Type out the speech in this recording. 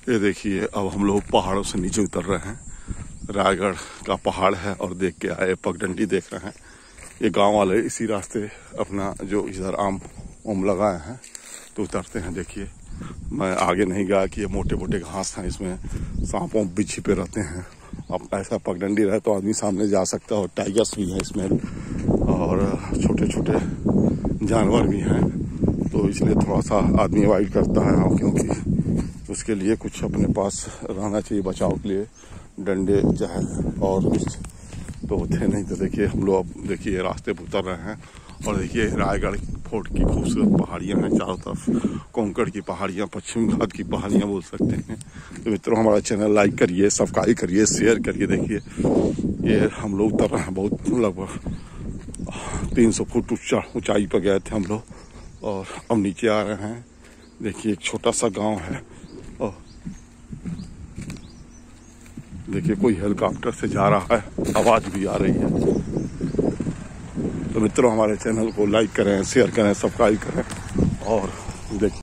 ये देखिए अब हम लोग पहाड़ों से नीचे उतर रहे हैं। रायगढ़ का पहाड़ है और देख के आए, पगडंडी देख रहे हैं। ये गांव वाले इसी रास्ते अपना जो इधर आम लगाए हैं तो उतरते हैं। देखिए मैं आगे नहीं गया कि ये मोटे मोटे घास हैं, इसमें सांप वाँप भी छिपे रहते हैं। अब ऐसा पगडंडी रहे तो आदमी सामने जा सकता है और टाइगर्स भी हैं इसमें और छोटे छोटे जानवर भी हैं, तो इसलिए थोड़ा सा आदमी अवॉइड करता है, क्योंकि उसके लिए कुछ अपने पास रहना चाहिए बचाव के लिए, डंडे चाहे और कुछ तो होते नहीं। तो देखिए हम लोग अब देखिए रास्ते पर उतर रहे हैं और देखिए रायगढ़ फोर्ट की खूबसूरत पहाड़ियाँ हैं चारों तरफ, कोंकण की पहाड़ियाँ, पश्चिम घाट की पहाड़ियाँ बोल सकते हैं। तो मित्रों हमारा चैनल लाइक करिए, सब्सक्राइब करिए, शेयर करिए। देखिए ये हम लोग उतर रहे हैं, बहुत लगभग 300 फुट ऊंचाई पर गए थे हम लोग और अब नीचे आ रहे हैं। देखिए एक छोटा सा गांव है और देखिए कोई हेलीकॉप्टर से जा रहा है, आवाज भी आ रही है। तो मित्रों हमारे चैनल को लाइक करें, शेयर करें, सब्सक्राइब करें और देखिए